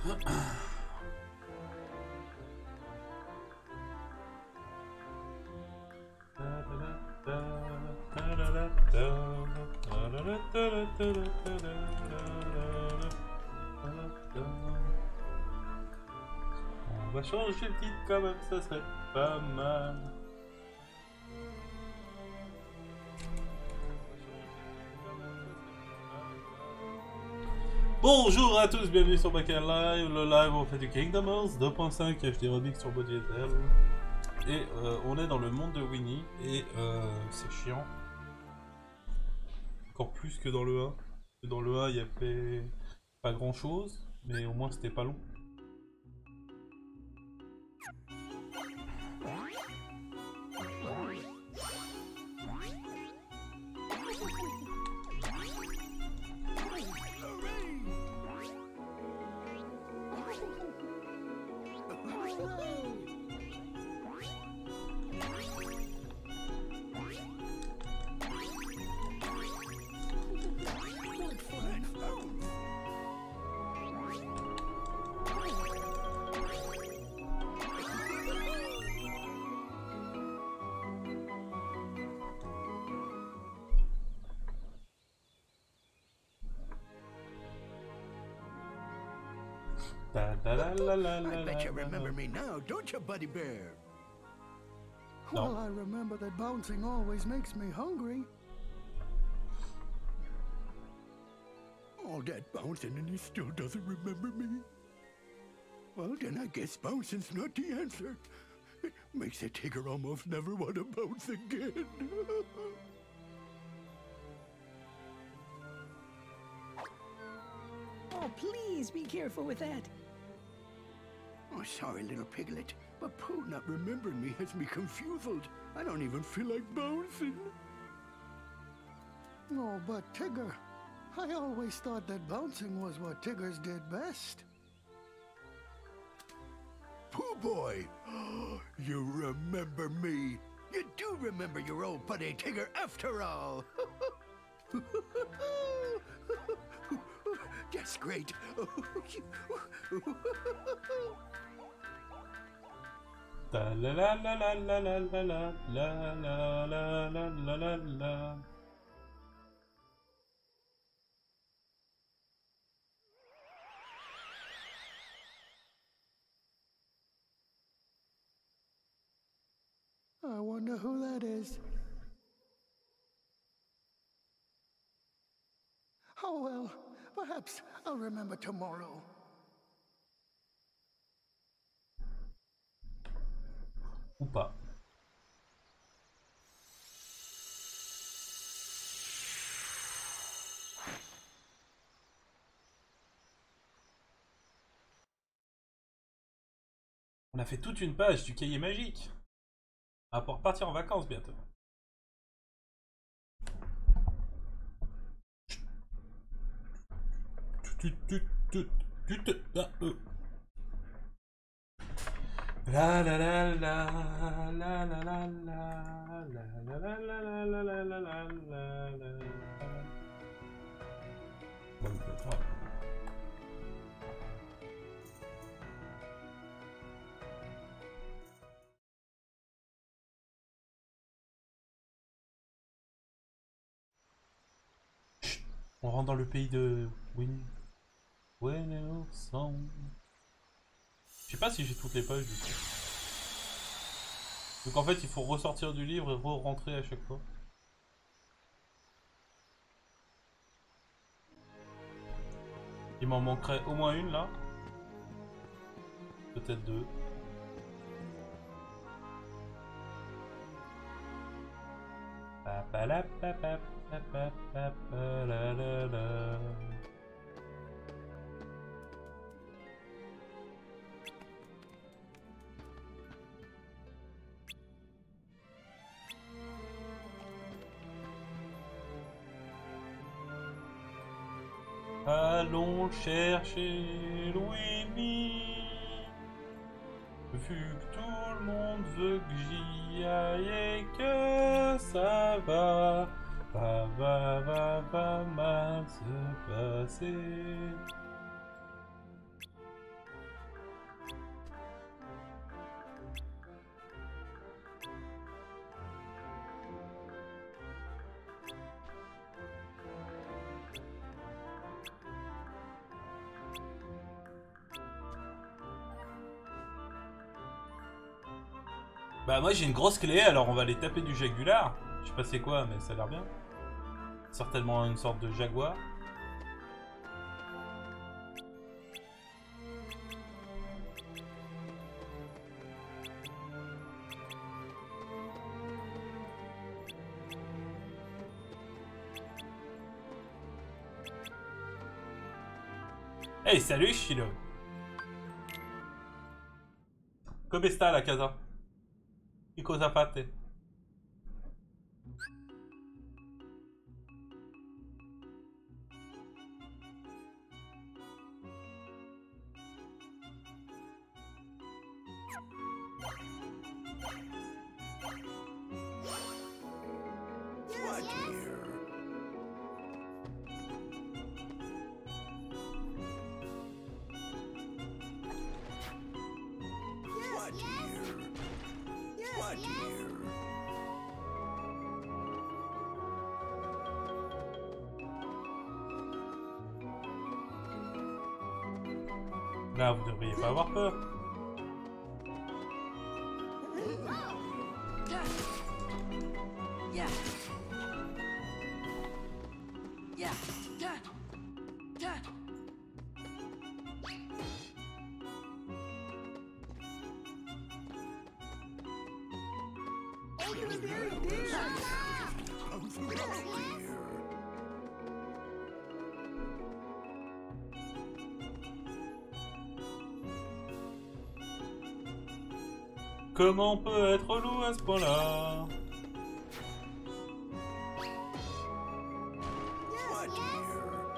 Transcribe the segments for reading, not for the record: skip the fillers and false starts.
On va changer le titre quand même, ça serait pas mal. Bonjour à tous, bienvenue sur Backer Live, le live on fait du Kingdom Hearts 2.5 HD Remix sur Body et on est dans le monde de Winnie et c'est chiant. Encore plus que dans le 1. Dans le 1 il y avait pas grand chose, mais au moins c'était pas long. I bet you remember me now, don't you, Buddy Bear? No. Well, I remember that bouncing always makes me hungry. All that bouncing and he still doesn't remember me? Well, then I guess bouncing's not the answer. It makes a Tigger almost never want to bounce again. Oh, please be careful with that. Oh, sorry, little piglet, but Pooh not remembering me has me confused. I don't even feel like bouncing. Oh, but Tigger, I always thought that bouncing was what Tiggers did best. Pooh boy, you remember me. You do remember your old buddy Tigger after all. That's great. La la la la la la la la la la la la la la. I wonder who that is. Oh well, perhaps I'll remember tomorrow. Ou pas. On a fait toute une page du cahier magique. On va pouvoir partir en vacances bientôt. La la la la la la la la la la la la la la la la la. Bon, on rentre dans le pays de Winnie. Je sais pas si j'ai toutes les pages du coup. Donc en fait il faut ressortir du livre et re-rentrer à chaque fois. Il m'en manquerait au moins une là. Peut-être deux. Allons chercher Louis-Mi. Vu que tout le monde veut que j'y aille et que ça va mal se passer. Bah moi j'ai une grosse clé, alors on va aller taper du jagular. Je sais pas c'est quoi, mais ça a l'air bien. Certainement une sorte de jaguar. Hey, salut Shilo. Come sta la casa? Che cosa fate? What here? What here? What here? Là, vous devriez pas avoir peur. Yeah. Yeah. Bounce around here. Comment on peut être loup à ce point-là? What here?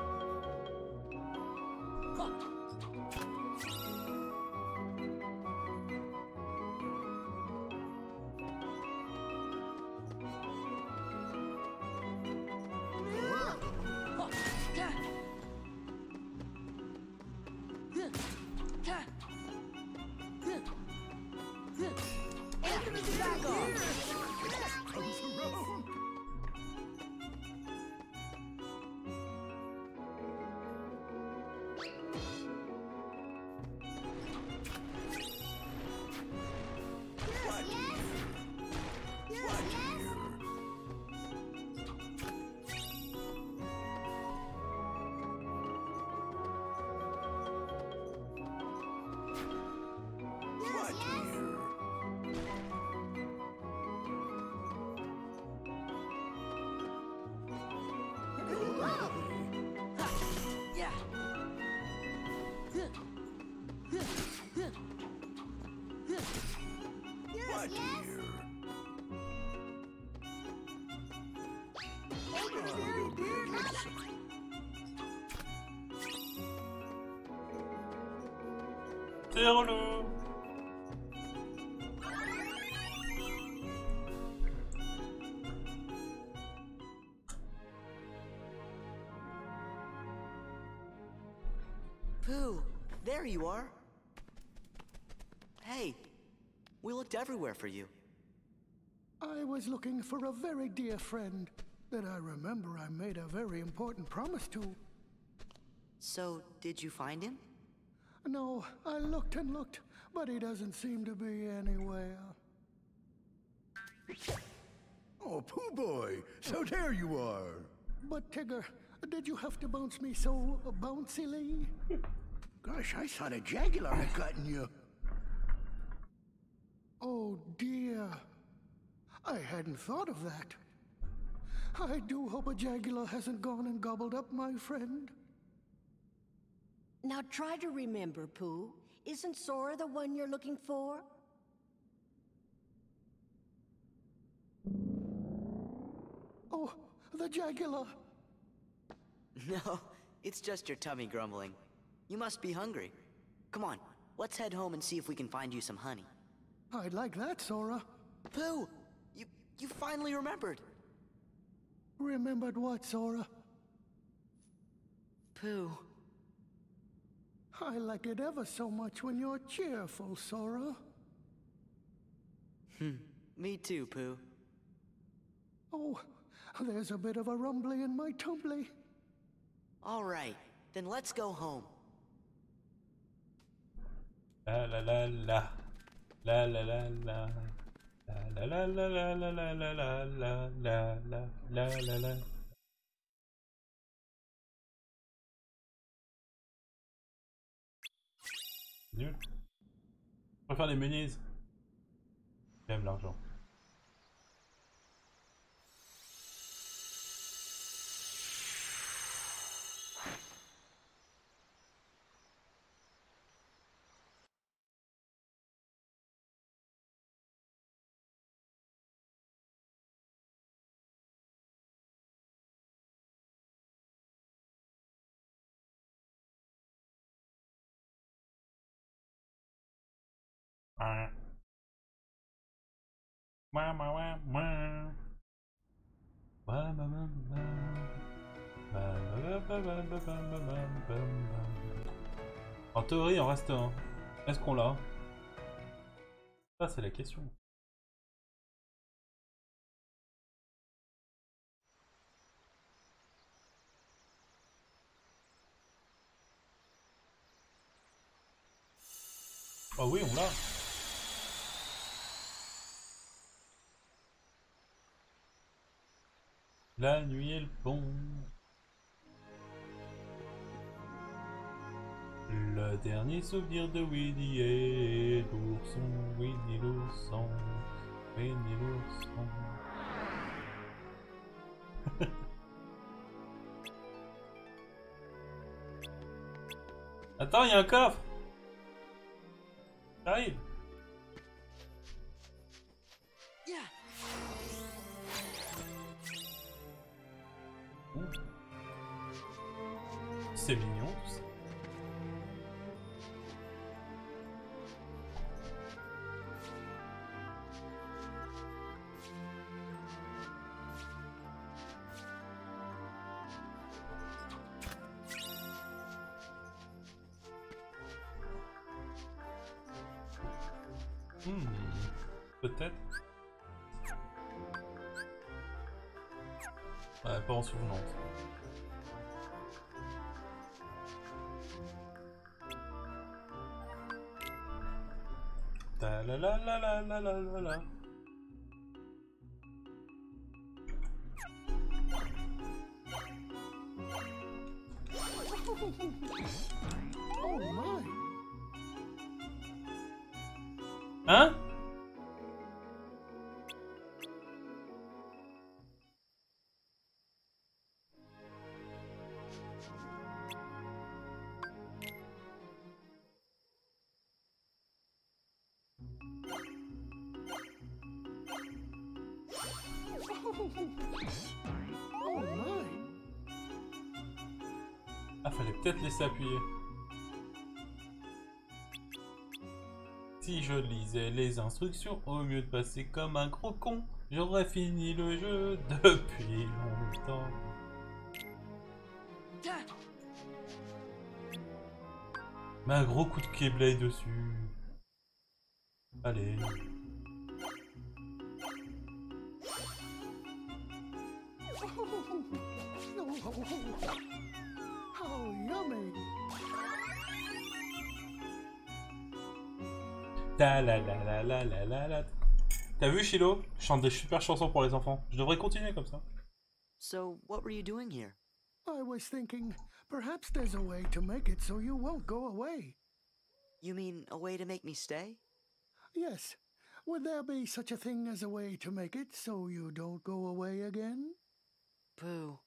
Bounce around. What here? What here? What here? Yeah. What here? C'est relou. Pooh, there you are. Hey, we looked everywhere for you. I was looking for a very dear friend that I remember I made a very important promise to. So, did you find him? No, I looked and looked, but he doesn't seem to be anywhere. Oh, Pooh Boy, so there you are. But Tigger, did you have to bounce me so bouncily? Gosh, I thought a jaguar had gotten you. Oh dear. I hadn't thought of that. I do hope a jaguar hasn't gone and gobbled up my friend. Now try to remember, Pooh. Isn't Sora the one you're looking for? Oh, the jaguar. No, it's just your tummy grumbling. You must be hungry. Come on, let's head home and see if we can find you some honey. I'd like that, Sora. Pooh, you finally remembered. Remembered what, Sora? Pooh. I like it ever so much when you're cheerful, Sora. Me too, Pooh. Oh, there's a bit of a rumbly in my tumbly. All right, then let's go home. La la la la. La la la la. La la la la la la la la la la la la la la. Nul. Je préfère les meuniers. J'aime l'argent. En théorie, on reste un. Est-ce qu'on l'a? Ça, c'est la question. Ah oui, on l'a. La nuit et le pont. Le dernier souvenir de Winnie et l'ourson, Winnie l'ourson, Winnie l'ourson. Attends, il y a un coffre. J'arrive. C'est mignon tout ça. Peut-être. Ouais, pas en souvenance. Ta la la la la la la la la. Oh my! Hein? Oh my! Ah, fallait peut-être laisser appuyer. Si je lisais les instructions, au mieux de passer comme un gros con, j'aurais fini le jeu depuis longtemps. Mais un gros coup de Keyblade dessus. Allez. How yummy! Ta la la la la la la la. T'as vu, Shiloh? Je chante des super chansons pour les enfants. Je devrais continuer comme ça. So, what were you doing here? I was thinking, perhaps there's a way to make it so you won't go away. You mean a way to make me stay? Yes. Would there be such a thing as a way to make it so you don't go away again? Pooh.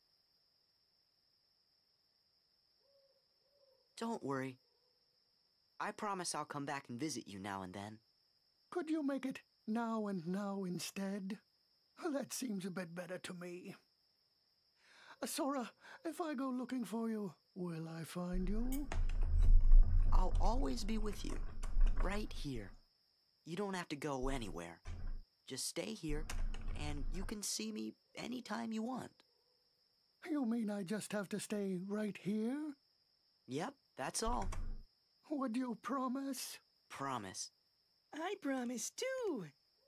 Don't worry. I promise I'll come back and visit you now and then. Could you make it now and now instead? That seems a bit better to me. Sora, if I go looking for you, will I find you? I'll always be with you, right here. You don't have to go anywhere. Just stay here, and you can see me anytime you want. You mean I just have to stay right here? Yep, that's all. Would you promise? Promise. I promise too.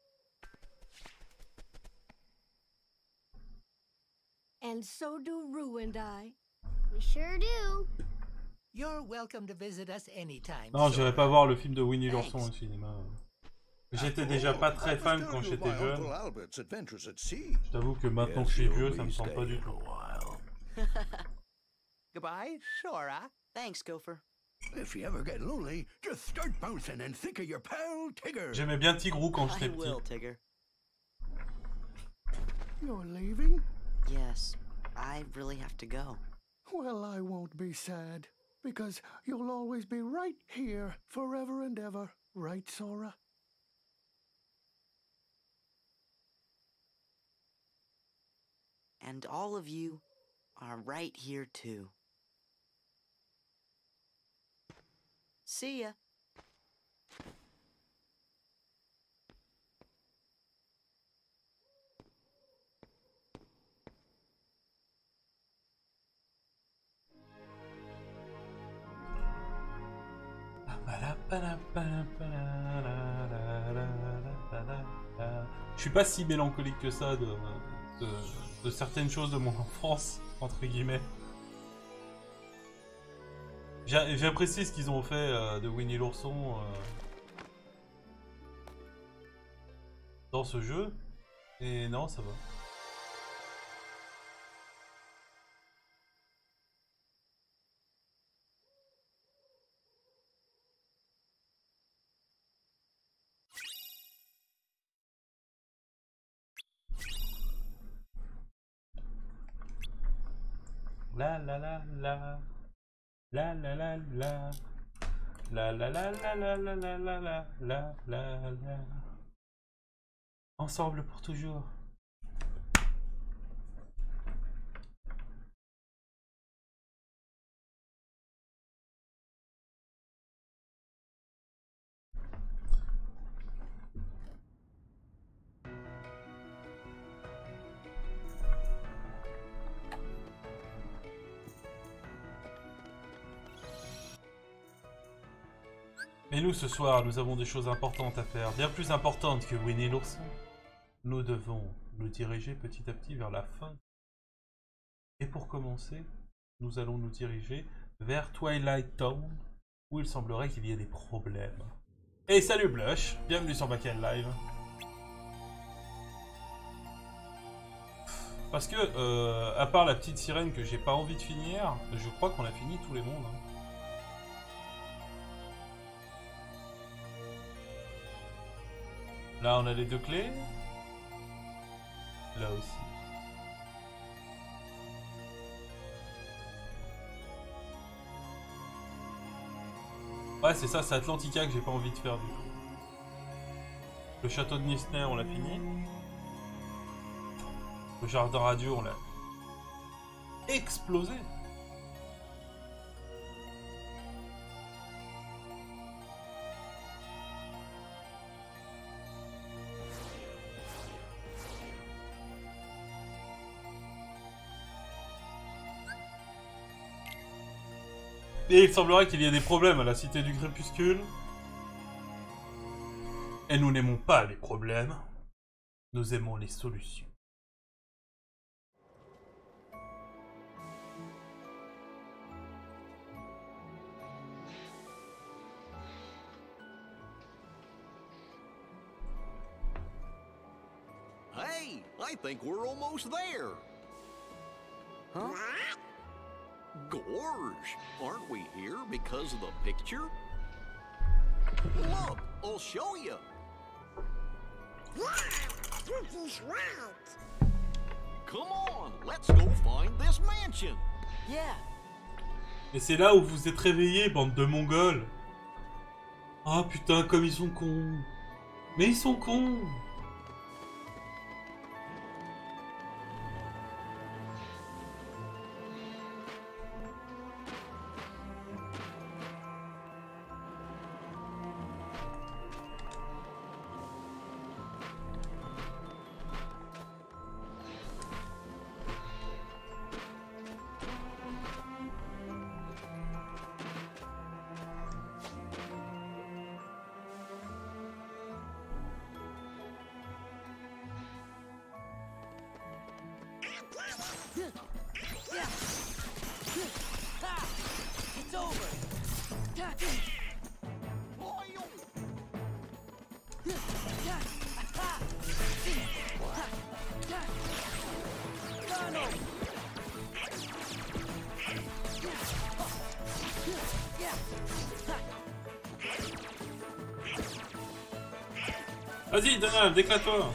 And so do Rue and I. We sure do. You're welcome to visit us anytime. Non, Sora. j'irai pas voir le film de Winnie l'ourson au cinéma. J'étais déjà pas très fan quand j'étais jeune. Je t'avoue que maintenant que je suis vieux, ça me tente pas du tout. Goodbye, Sora. Thanks, Gopher. If you ever get lonely, just start bouncing and think of your pal Tigger. J'aimais bien Tigrou quand I j'étais petit. will, Tigger. You're leaving? Yes, I really have to go. Well, I won't be sad, because you'll always be right here, forever and ever. Right, Sora? And all of you are right here too. See ya. Je suis pas si mélancolique que ça de certaines choses de mon enfance, entre guillemets. J'apprécie ce qu'ils ont fait de Winnie l'ourson dans ce jeu. Et non, ça va. La la la la. La la la la. La la la la la la la la la la la la. Ensemble pour toujours. Et nous, ce soir, nous avons des choses importantes à faire, bien plus importantes que Winnie l'ourson. Nous devons nous diriger petit à petit vers la fin. Et pour commencer, nous allons nous diriger vers Twilight Town, où il semblerait qu'il y ait des problèmes. Et salut Blush, bienvenue sur Bacchanal Live. Parce que, à part la petite sirène que j'ai pas envie de finir, je crois qu'on a fini tous les mondes. Hein. Là, on a les deux clés. Là aussi. Ouais, c'est ça, c'est Atlantica que j'ai pas envie de faire du tout. Le château de Nisner, on l'a fini. Le jardin radio, on l'a explosé. Et il semblerait qu'il y ait des problèmes à la Cité du Crépuscule. Et nous n'aimons pas les problèmes. Nous aimons les solutions. Hey, I think we're almost there. Huh? Gorge, aren't we here because of the picture? Look, I'll show you. Come on, let's go find this mansion. Yeah. Et c'est là où vous êtes réveillés, bande de mongols. Ah putain, comme ils sont cons. Mais ils sont cons. Vas-y, Donald, éclate-toi.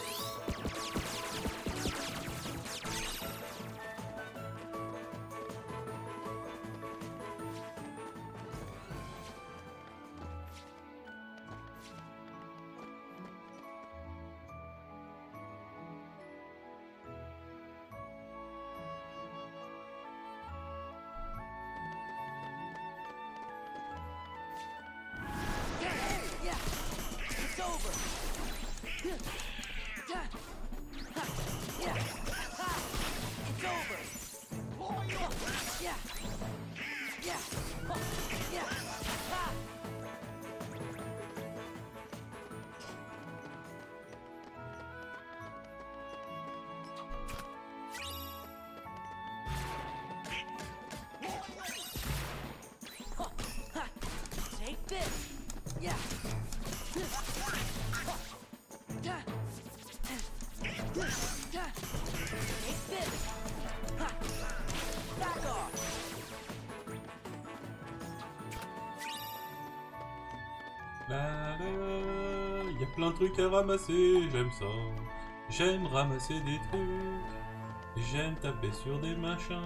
Il y a plein de trucs à ramasser, j'aime ça. J'aime ramasser des trucs. Et j'aime taper sur des machins.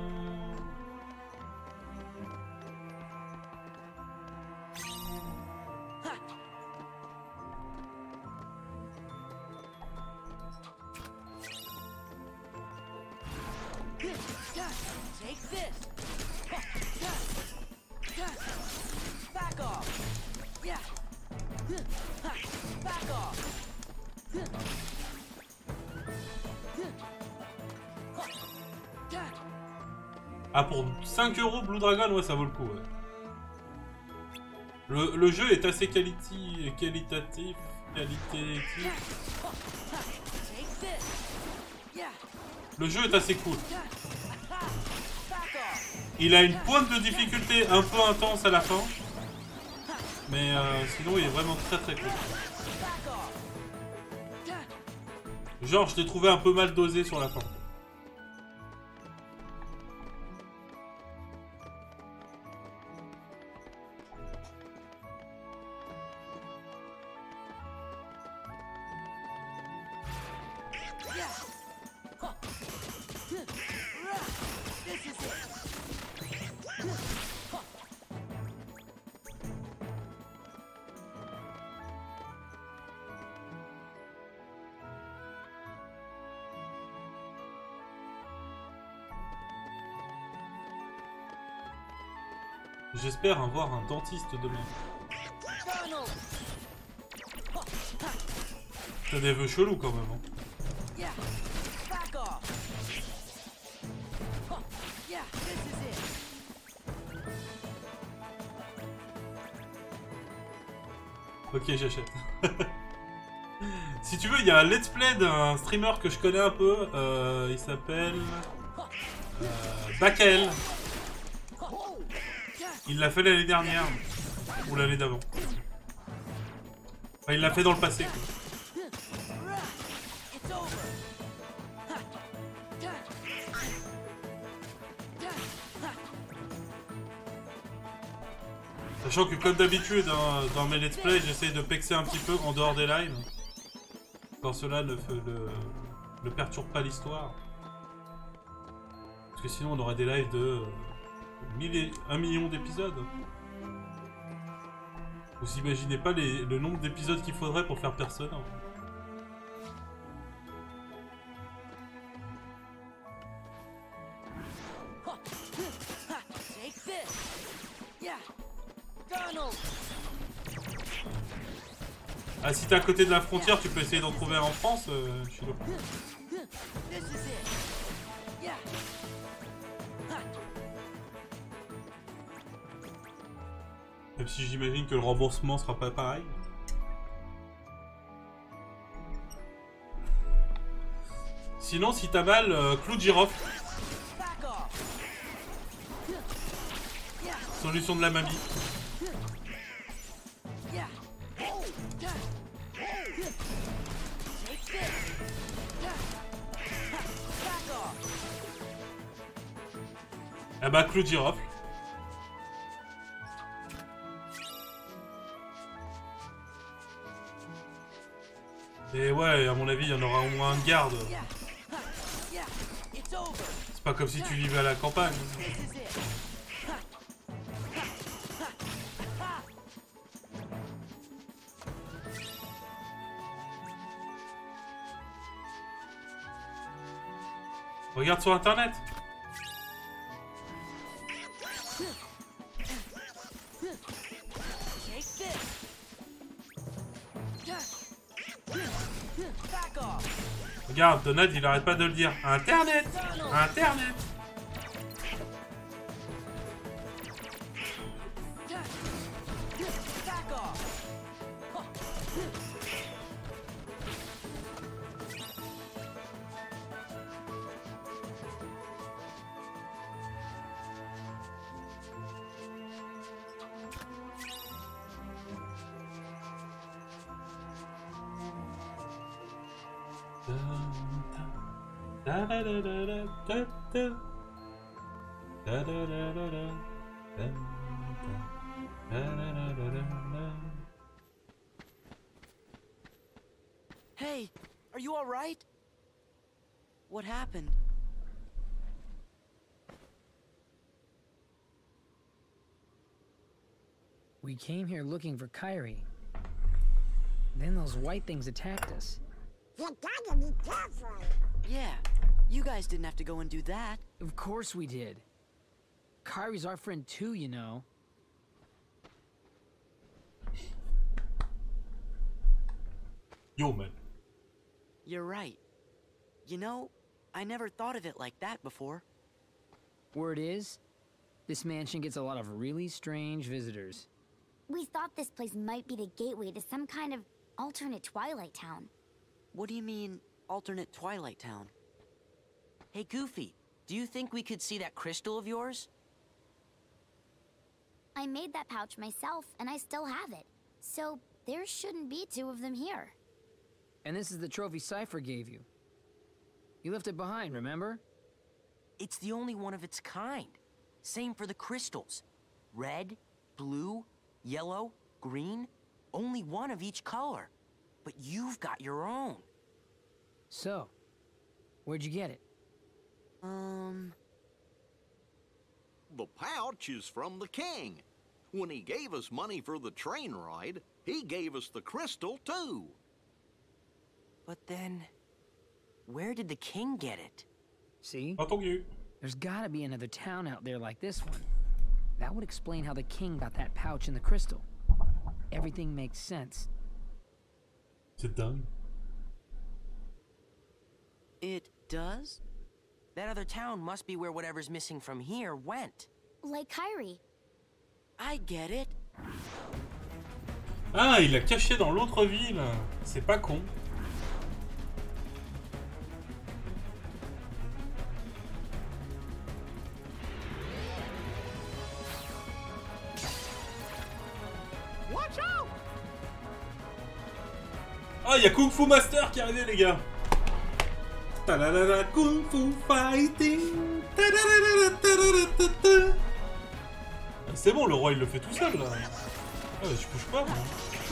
Ah, pour 5 € Blue Dragon, ouais, ça vaut le coup, ouais. Le jeu est assez qualitatif. Le jeu est assez cool. Il a une pointe de difficulté un peu intense à la fin. Mais sinon, il est vraiment très très cool. Genre, je l'ai trouvé un peu mal dosé sur la fin. J'espère avoir un dentiste demain. T'as des vœux chelous quand même. Hein. Ok, j'achète. Si tu veux, il y a un let's play d'un streamer que je connais un peu. Il s'appelle Bakael. Il l'a fait l'année dernière. Ou l'année d'avant. Enfin, il l'a fait dans le passé. Quoi. Sachant que comme d'habitude, hein, dans mes let's play, j'essaie de pexer un petit peu en dehors des lives. Quand cela ne perturbe pas l'histoire. Parce que sinon on aurait des lives de 1 million d'épisodes. Vous imaginez pas le nombre d'épisodes qu'il faudrait pour faire Persona. Ah, si t'es à côté de la frontière, tu peux essayer d'en trouver un en France, Chilo. Même si j'imagine que le remboursement sera pas pareil. Sinon, si t'as mal, clou de girofle. Solution de la mamie. Ah bah, clou de girofle. Et ouais, à mon avis, il y en aura au moins un de garde. C'est pas comme si tu vivais à la campagne. Regarde sur internet. Regarde, Donald, il arrête pas de le dire. Internet! Internet! Hey, are you all right? What happened? We came here looking for Kyrie. Then those white things attacked us. You gotta be careful. Yeah, you guys didn't have to go and do that. Of course we did. Kyrie's our friend too, you know. Yo, man. You're right. You know, I never thought of it like that before. Word is, this mansion gets a lot of really strange visitors. We thought this place might be the gateway to some kind of alternate Twilight Town. What do you mean, alternate Twilight Town? Hey, Goofy, do you think we could see that crystal of yours? I made that pouch myself, and I still have it. So, there shouldn't be two of them here. And this is the trophy Cypher gave you. You left it behind, remember? It's the only one of its kind. Same for the crystals. Red, blue, yellow, green. Only one of each color. But you've got your own. So, where'd you get it? The pouch is from the king. When he gave us money for the train ride, he gave us the crystal too. But then, where did the king get it? See? Entendu. There's gotta be another town out there like this one. That would explain how the king got that pouch and the crystal. Everything makes sense. C'est dingue. It does? That other town must be where whatever's missing from here went. Like Kyrie. I get it. Ah, il l'a caché dans l'autre ville. C'est pas con. Ah, il y a Kung Fu Master qui est arrivé, les gars. Ta-da-da-da, Kung Fu Fighting. C'est bon, le roi il le fait tout seul là. Ah, je bouge pas. Moi.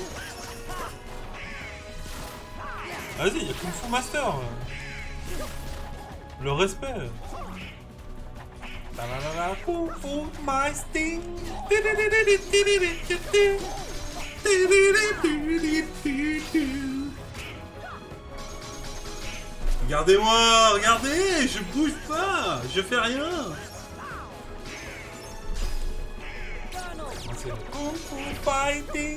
Vas-y, il y a Kung Fu Master. Le respect. Ta-da-da-da, Kung Fu Master. Regardez-moi, regardez, je bouge pas, je fais rien. C'est le Kung Fu Fighting.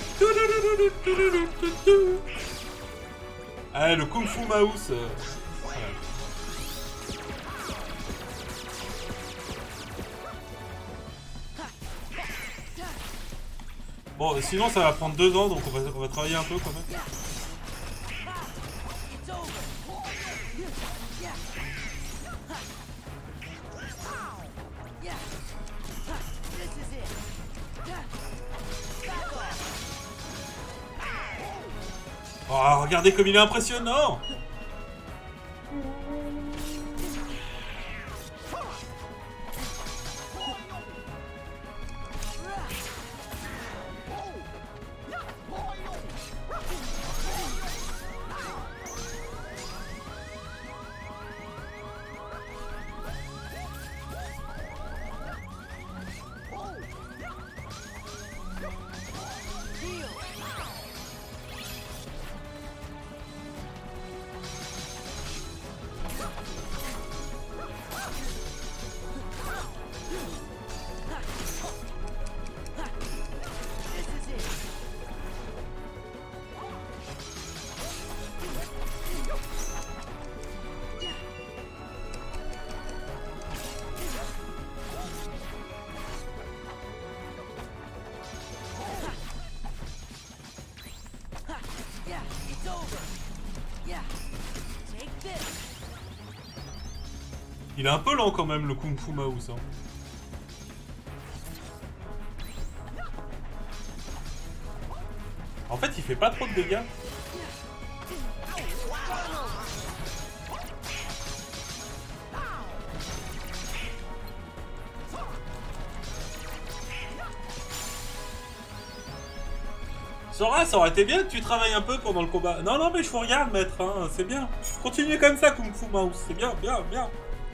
Ah, le Kung Fu Mouse. Voilà. Bon, sinon ça va prendre 2 ans, donc on va travailler un peu quand même. Oh, regardez comme il est impressionnant! Il est un peu lent quand même, le Kung Fu Mouse. Hein. En fait, il fait pas trop de dégâts. Sora, ça aurait été bien que tu travailles un peu pendant le combat. Non, non, mais je vous regarde, maître, hein, c'est bien. Continuez comme ça, Kung Fu Mouse, c'est bien, bien, bien.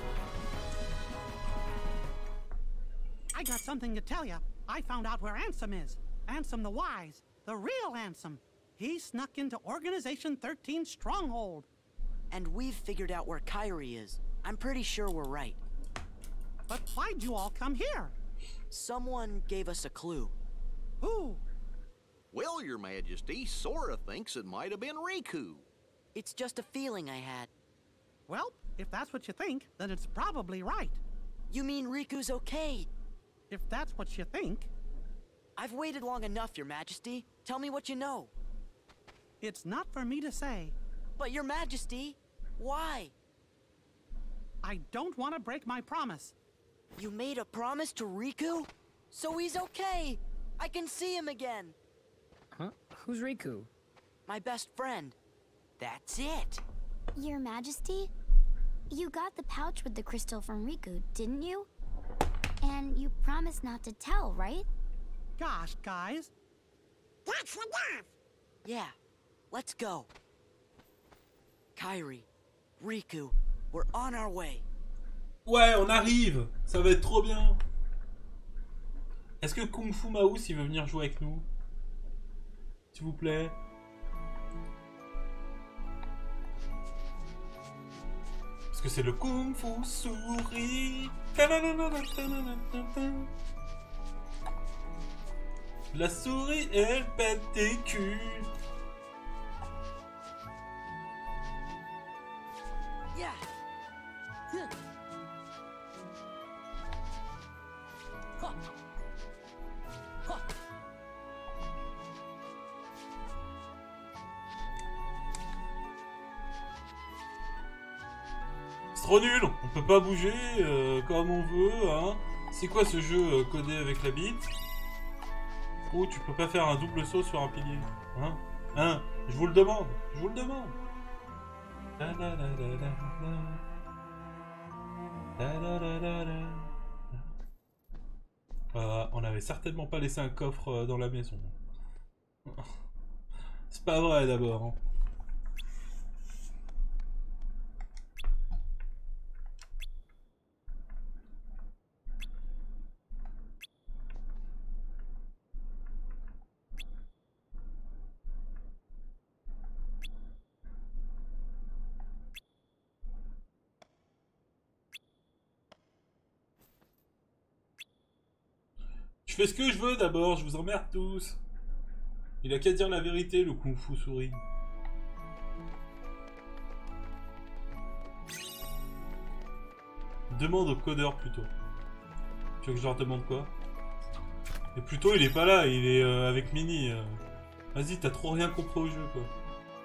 I got something to tell you. I found out where Ansem is. Ansem the Wise, the real Ansem. He snuck into Organization 13's stronghold. And we've figured out where Kyrie is. I'm pretty sure we're right. But why'd you all come here? Someone gave us a clue. Who? Well, Your Majesty, Sora thinks it might have been Riku. It's just a feeling I had. Well, if that's what you think, then it's probably right. You mean Riku's okay? If that's what you think... I've waited long enough, Your Majesty. Tell me what you know. It's not for me to say. But Your Majesty, why? I don't want to break my promise. You made a promise to Riku? So he's okay. I can see him again. Huh? Who's Riku? My best friend. That's it. Your Majesty? You got the pouch with the crystal from Riku, didn't you? And you promised not to tell, right? Gosh, guys. That's enough! Yeah, let's go. Kyrie, Riku, we're on our way. Ouais, on arrive. Ça va être trop bien. Est-ce que Kung Fu Mouse, il veut venir jouer avec nous? S'il vous plaît. Parce que c'est le Kung Fu souris. La souris, elle pète des culs. Yeah. C'est trop nul, on peut pas bouger comme on veut, hein. C'est quoi ce jeu codé avec la bite? Oh, tu peux pas faire un double saut sur un pilier, hein? Hein? Je vous le demande, je vous le demande. On avait certainement pas laissé un coffre dans la maison. C'est pas vrai d'abord, hein. Je fais ce que je veux d'abord, je vous emmerde tous. Il a qu'à dire la vérité, le Kung Fu souris. Demande au codeur plutôt. Tu veux que je leur demande quoi? Et plutôt il est pas là, il est avec Mini. Vas-y, t'as trop rien compris au jeu quoi.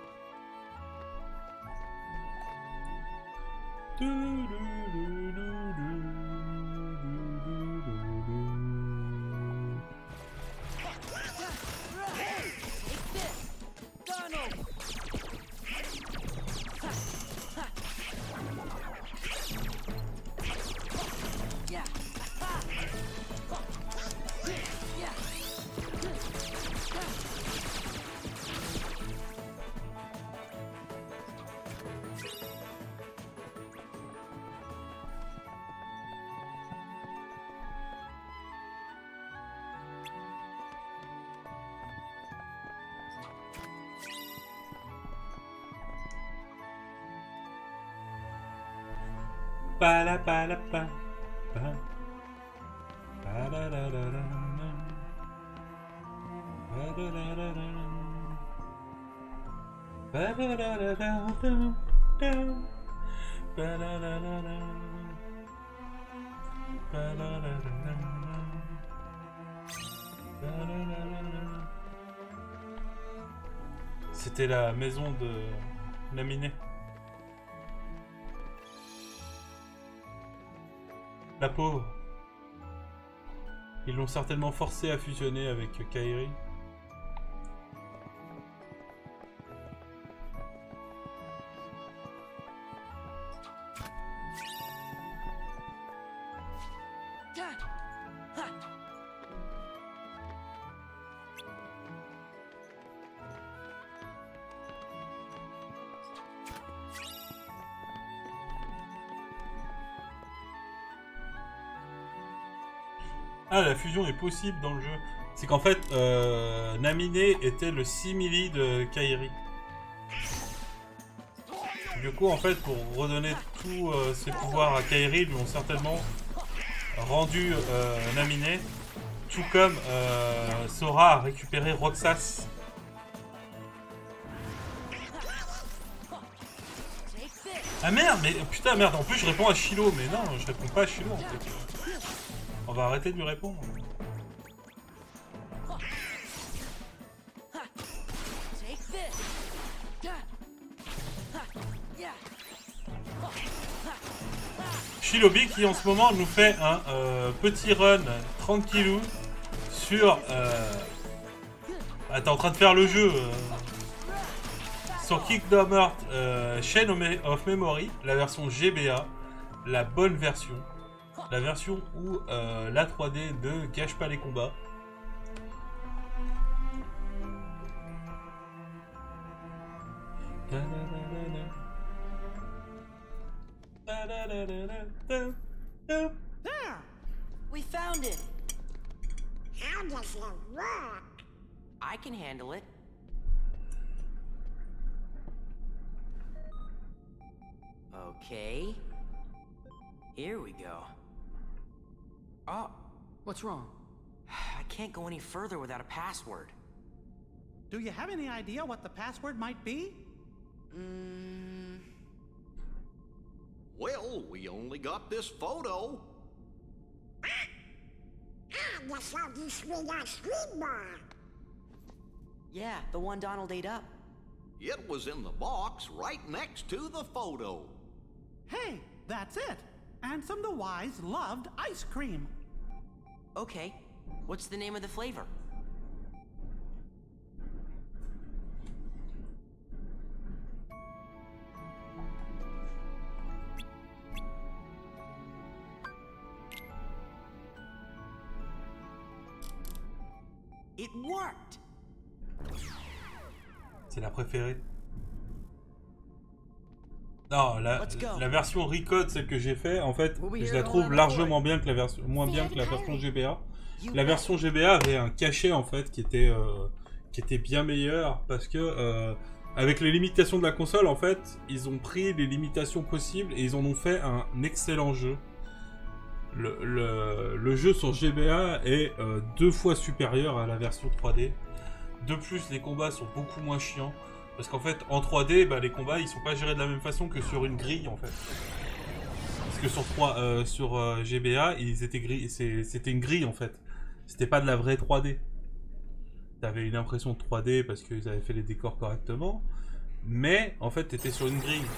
Pa la pa la pa pa pa la la la la pa la la la la pa la la la la pa la la la la pa la la la la pa la la la la. C'était la maison de Naminé. La pauvre. Ils l'ont certainement forcé à fusionner avec Kairi. Ah, la fusion est possible dans le jeu. C'est qu'en fait, Naminé était le simili de Kairi. Du coup, en fait, pour redonner tous ses pouvoirs à Kairi, ils lui ont certainement rendu Naminé. Tout comme Sora a récupéré Roxas. Ah merde, mais putain, merde, en plus je réponds à Shiloh, mais non, je réponds pas à Shiloh en fait. On va arrêter de lui répondre. Shilobi qui en ce moment nous fait un petit run tranquillou sur... Ah, t'es en train de faire le jeu sur Kingdom Hearts Chain of Memory, la version GBA, la bonne version. La version où la 3D ne gâche pas les combats. There! We found it! How does it work? I can handle it. Okay. Here we go. Oh, What's wrong? I can't go any further without a password. Do you have any idea what the password might be? Well, we only got this photo. Yeah, the one Donald ate up. It was in the box right next to the photo. Hey, that's it. Ansem the Wise loved ice cream. Okay, what's the name of the flavor? It worked! C'est la préférée. Non, la version Recode, celle que j'ai fait, en fait, je la trouve largement bien que la version, moins bien que la version GBA. La version GBA avait un cachet, en fait, qui était bien meilleur, parce que, avec les limitations de la console, en fait, ils ont pris les limitations possibles et ils en ont fait un excellent jeu. Le jeu sur GBA est 2 fois supérieur à la version 3D. De plus, les combats sont beaucoup moins chiants. Parce qu'en fait, en 3D, bah, les combats, ils sont pas gérés de la même façon que sur une grille, en fait. Parce que sur GBA, ils étaient c'était une grille, en fait. C'était pas de la vraie 3D. T'avais une impression de 3D parce qu'ils avaient fait les décors correctement. Mais, en fait, t'étais sur une grille.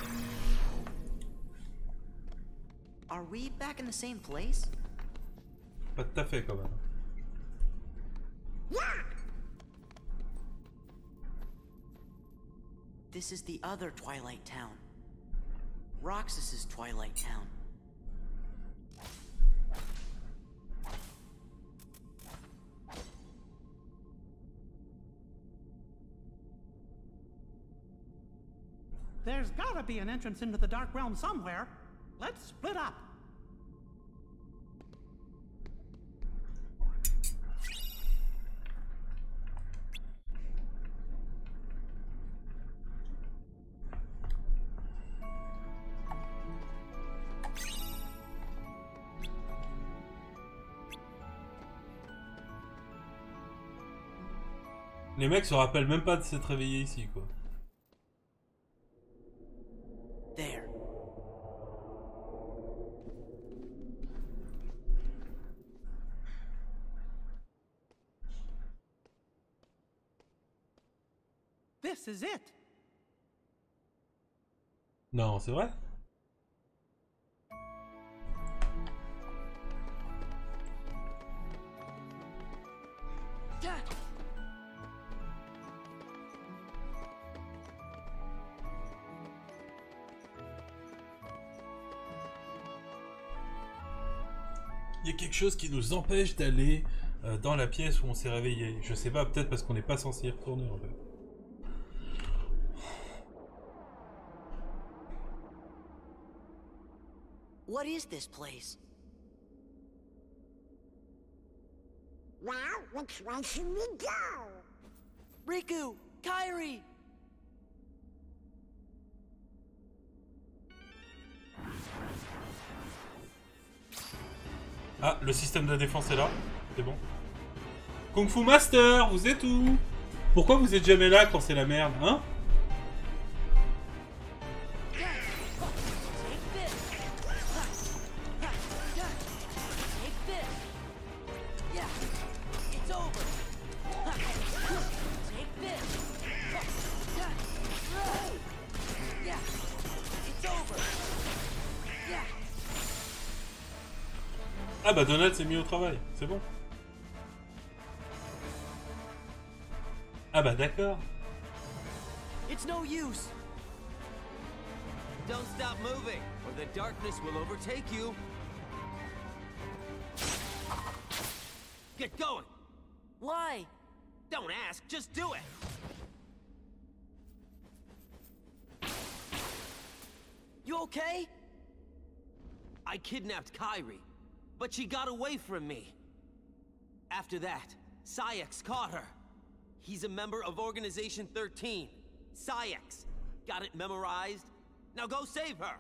Are we back in the same place? Pas tout à fait, quand même. Yeah! This is the other Twilight Town. Roxas's Twilight Town. There's gotta be an entrance into the Dark Realm somewhere. Let's split up. Les mecs se rappellent même pas de s'être réveillés ici, quoi. There. This is it. Non, c'est vrai? Il y a quelque chose qui nous empêche d'aller dans la pièce où on s'est réveillé. Je sais pas, peut-être parce qu'on n'est pas censé y retourner en fait. What is this place? Well, which way should we go? Riku! Kairi! Ah, le système de défense est là. C'est bon. Kung Fu Master, vous êtes où? Pourquoi vous êtes jamais là quand c'est la merde, hein? Ah bah Donald s'est mis au travail, c'est bon. Ah bah d'accord. It's no use. Don't stop moving, or the darkness will overtake you. Get going. Why? Don't ask, just do it. You okay? I kidnapped Kairi, but she got away from me. After that, Saïx caught her. He's a member of Organization 13. Saïx. Got it memorized? Now go save her!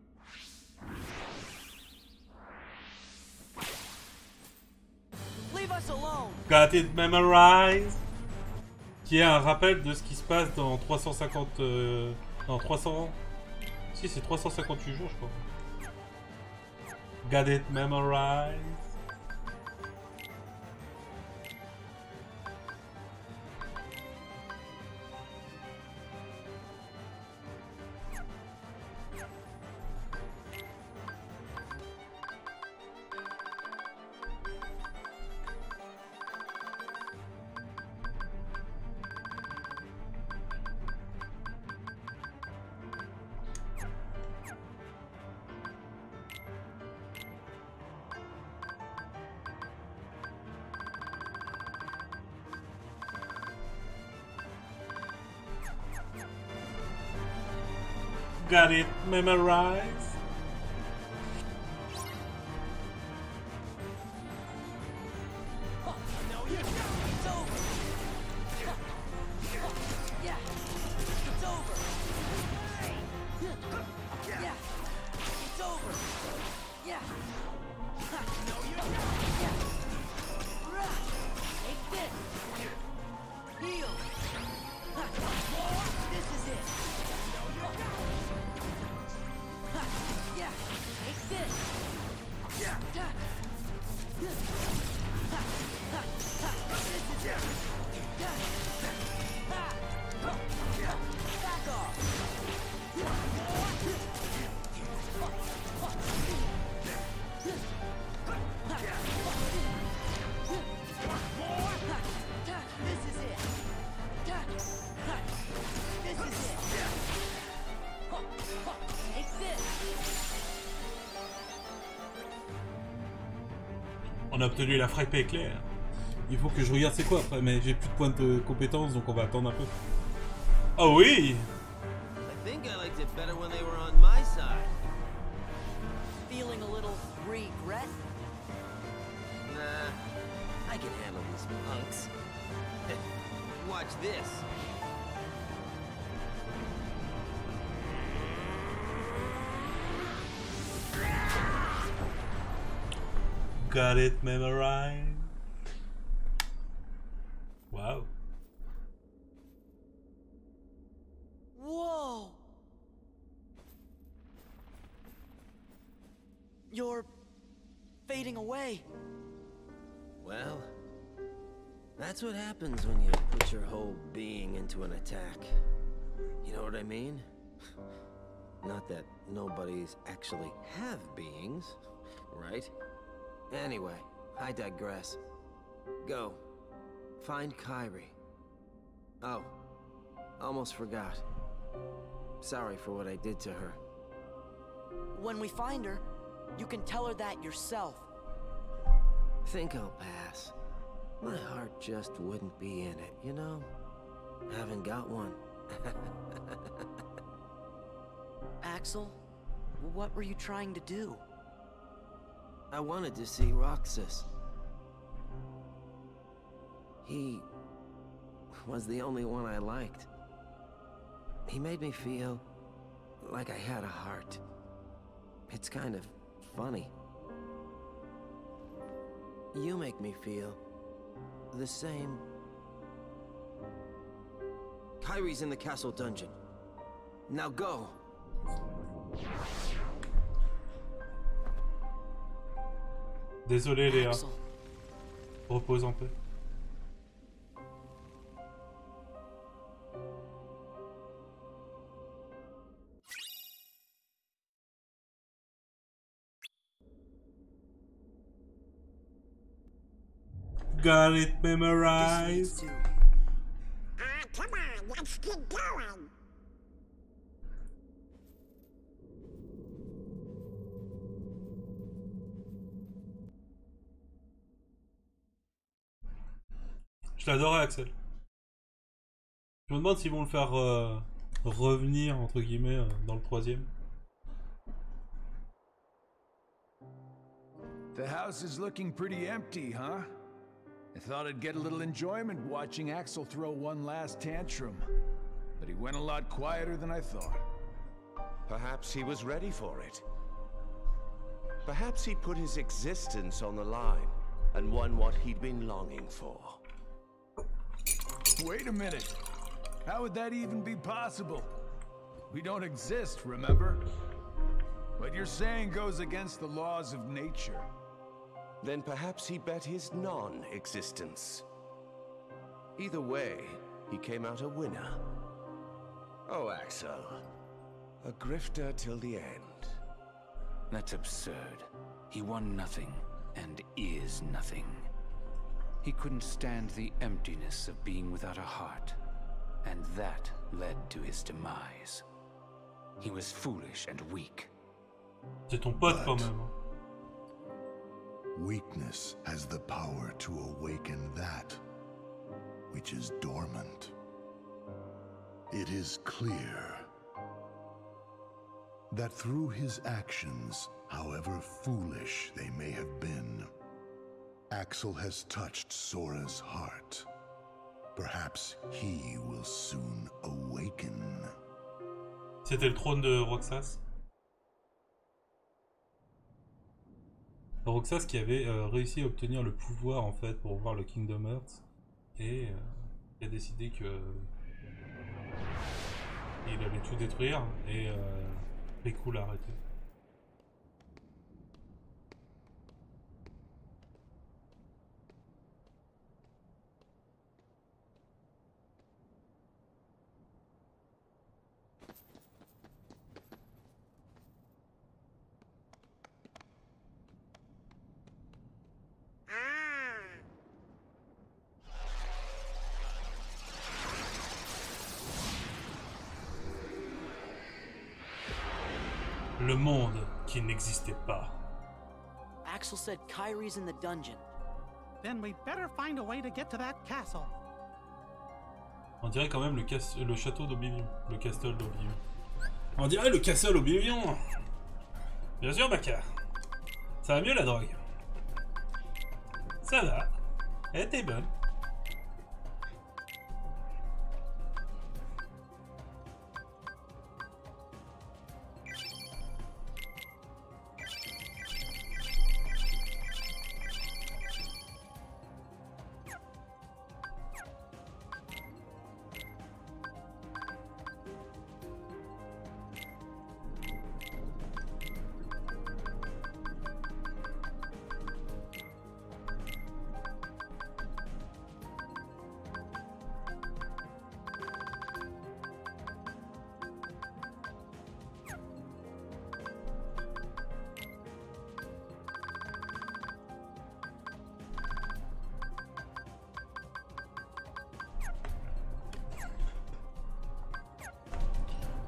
Leave us alone! Got it memorized! Qui est un rappel de ce qui se passe dans 350... non, 300... Si, c'est 358 jours, je crois. Got it memorized? Got it memorized? On a obtenu la frappe éclair. Il faut que je regarde c'est quoi après, mais j'ai plus de points de compétences, donc on va attendre un peu. Oh oui! I think I liked it better when they were on my side. Feeling a little regret? Nah, I can handle these punks. Watch this. Got it memorized. Wow. Whoa! You're fading away. Well, that's what happens when you put your whole being into an attack. You know what I mean? Not that nobodies actually have beings, right? Anyway, I digress. Go. Find Kyrie. Oh, almost forgot. Sorry for what I did to her. When we find her, you can tell her that yourself. Think I'll pass. My heart just wouldn't be in it, you know? Haven't got one. Axel, what were you trying to do? I wanted to see Roxas. He was the only one I liked. He made me feel like I had a heart. It's kind of funny. You make me feel the same. Kyrie's in the castle dungeon. Now go! Désolé Léa. Repose un peu. Got it memorized. Come on, let's get going. Je l'adorais Axel. Je me demande s'ils vont le faire revenir entre guillemets dans le 3e. The house is looking pretty empty, huh? I thought I'd get a little enjoyment watching Axel throw one last tantrum. But he went a lot quieter than I thought. Perhaps he was ready for it. Perhaps he put his existence on the line and won what he'd been longing for. Wait a minute. How would that even be possible? We don't exist, remember? What you're saying goes against the laws of nature. Then perhaps he bet his non-existence. Either way, he came out a winner. Oh, Axel. A grifter till the end. That's absurd. He won nothing, and is nothing. He couldn't stand the emptiness of being without a heart, and that led to his demise. He was foolish and weak. C'est ton pote quand même. Weakness has the power to awaken that which is dormant. It is clear that through his actions, however foolish they may have been, Axel has touched Sora's heart. Perhaps he will soon awaken. C'était le trône de Roxas. Roxas qui avait réussi à obtenir le pouvoir en fait pour voir le Kingdom Hearts et il a décidé que il allait tout détruire et Riku l'a arrêté. Le monde qui n'existait pas. Axel said Kyrie's in the dungeon. Then we better find a way to get to that castle. On dirait quand même le château d'Oblivion, le castle d'Oblivion. On dirait le castle Oblivion. Bien sûr, Baka. Ça va mieux la drogue. Ça va. Elle était bonne.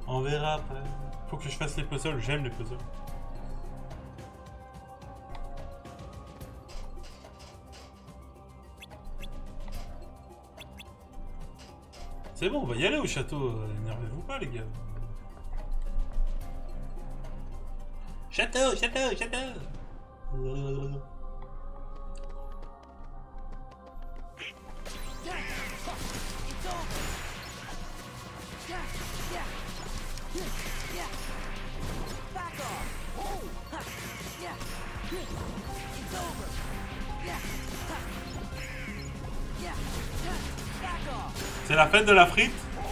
On verra après. Faut que je fasse les puzzles, j'aime les puzzles. C'est bon, on va y aller au château, énervez-vous pas les gars. Château, château, château. C'est la fête de la frite.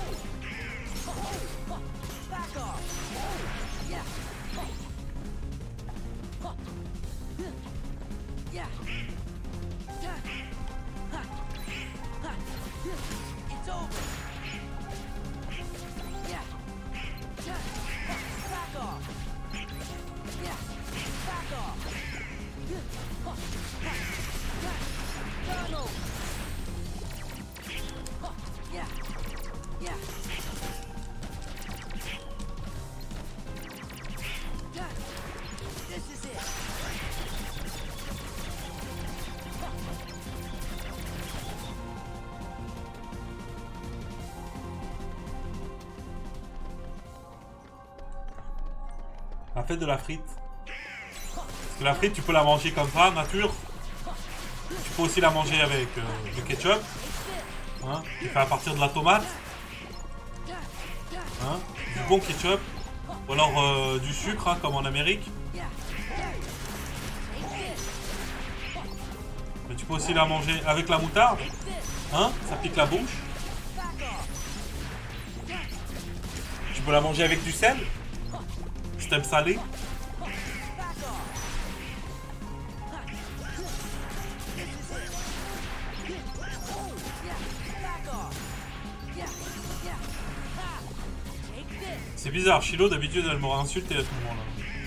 La fête de la frite. Parce que la frite, tu peux la manger comme ça, nature. Tu peux aussi la manger avec du ketchup. Hein, qui fait à partir de la tomate. Hein, du bon ketchup. Ou alors du sucre, hein, comme en Amérique. Mais tu peux aussi la manger avec la moutarde. Hein, ça pique la bouche. Tu peux la manger avec du sel. Si t'aimes salé. C'est bizarre, Shiloh d'habitude elle m'aurait insulté à ce moment-là.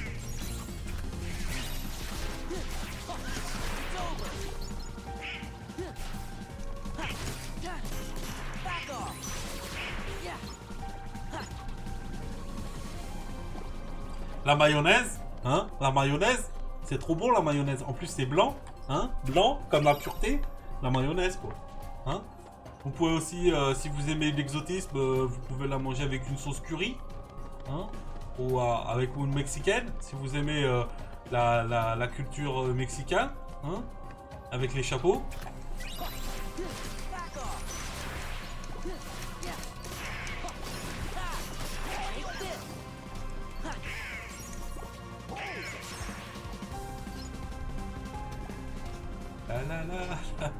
La mayonnaise, hein? La mayonnaise, c'est trop bon la mayonnaise. En plus c'est blanc, hein? Blanc comme la pureté, la mayonnaise quoi. Hein? Vous pouvez aussi, si vous aimez l'exotisme, vous pouvez la manger avec une sauce curry, hein? Ou avec une mexicaine, si vous aimez la culture mexicaine, hein? Avec les chapeaux. La la la.